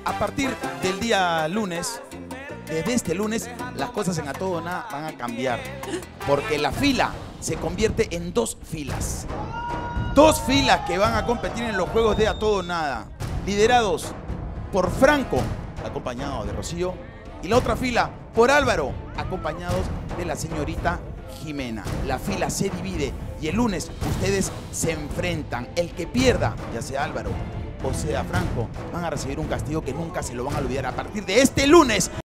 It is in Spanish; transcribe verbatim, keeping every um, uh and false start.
A partir del día lunes, desde este lunes, las cosas en A Todo o Nada van a cambiar. Porque la fila se convierte en dos filas. Dos filas que van a competir en los juegos de A Todo o Nada. Liderados por Franco, acompañado de Rocío. Y la otra fila por Álvaro, acompañados de la señorita Jimena. La fila se divide y el lunes ustedes se enfrentan. El que pierda, ya sea Álvaro o sea Franco, van a recibir un castigo que nunca se lo van a olvidar a partir de este lunes.